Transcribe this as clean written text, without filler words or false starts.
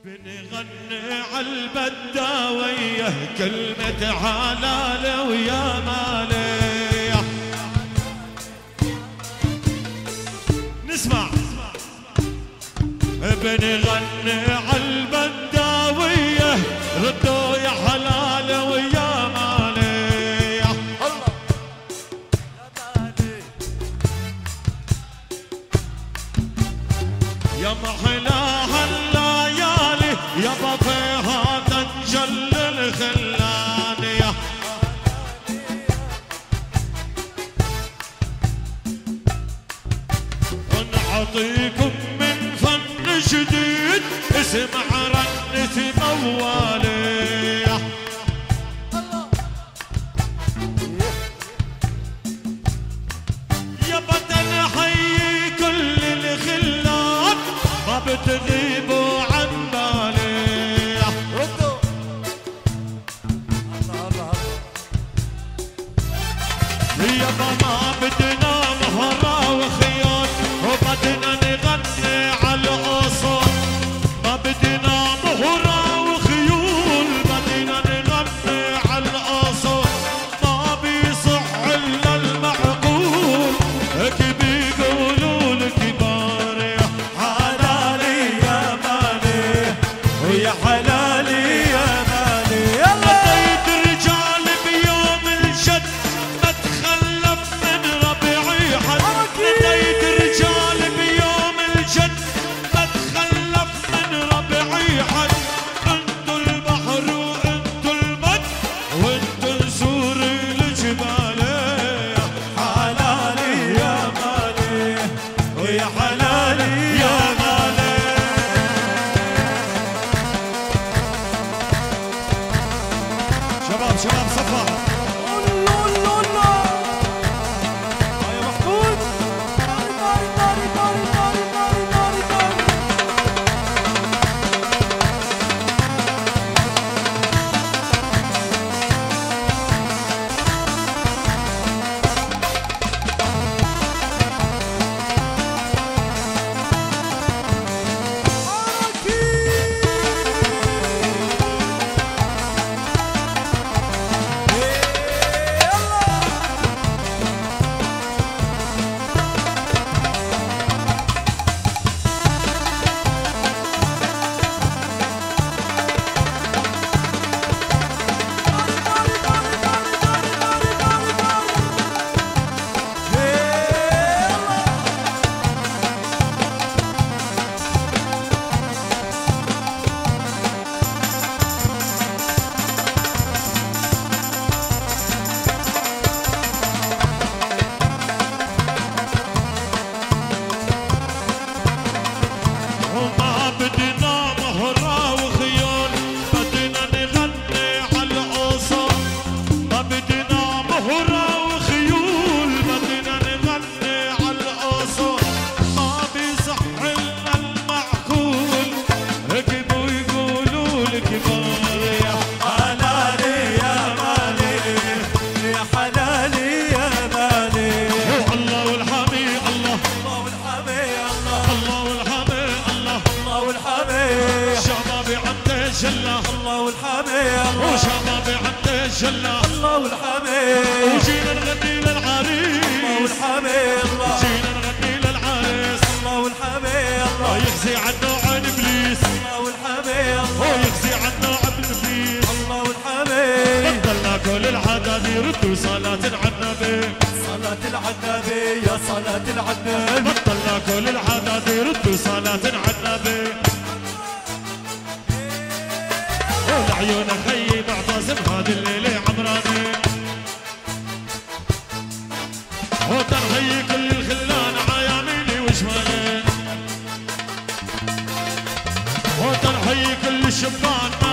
بنغني عالبداوية كلمة حلال ويا مالي. نسمع بنغني عالبداوية ردوا يا حلال ويا مالي. الله يا محلاها الليالي يابا فيها تنجل الخلان. ونعطيكم من فن جديد اسمع رنة موالي. يابا تنحيي كل الخلان ما بتغيبوا عن بالي. يابا ما بدنا مهرة وخيال وبدنا نغني عالقصر. ما بدنا مهرة وخيول بدنا نغني عالقصر. ما بيصح إلا المعقول هيك بيقولوا الكبار. يا حلالي يا مالي ويا حلالي يا مالي. بديت رجال بيوم الجد ما تخلف من ربيعي حد. بديت رجال بيوم الجد ما تخلف من ربيعي حد. انتو البحر وانتو المد وانتو نسور الجبال. حلالي يا مالي ويا حلالي يا مالي. شباب شباب صفا الله والحميد وشبابي عند الجنة الله والحميد. وجينا نغني للعريس الله والحميد. جينا نغني للعريس الله والحميد. الله يخزي عنا عن ابليس الله والحميد. ويخزي عنا عن ابليس الله والحميد. بطلنا كل العدد يردوا صلاة على النبي. صلاة على النبي يا صلاة على النبي. بطلنا كل العدد يردوا صلاة على النبي. عيونك خيي معتصم هذه الليلة عمراني. وتنحيي كل الخلان عياميني وشمالي. وتنحيي كل الشبان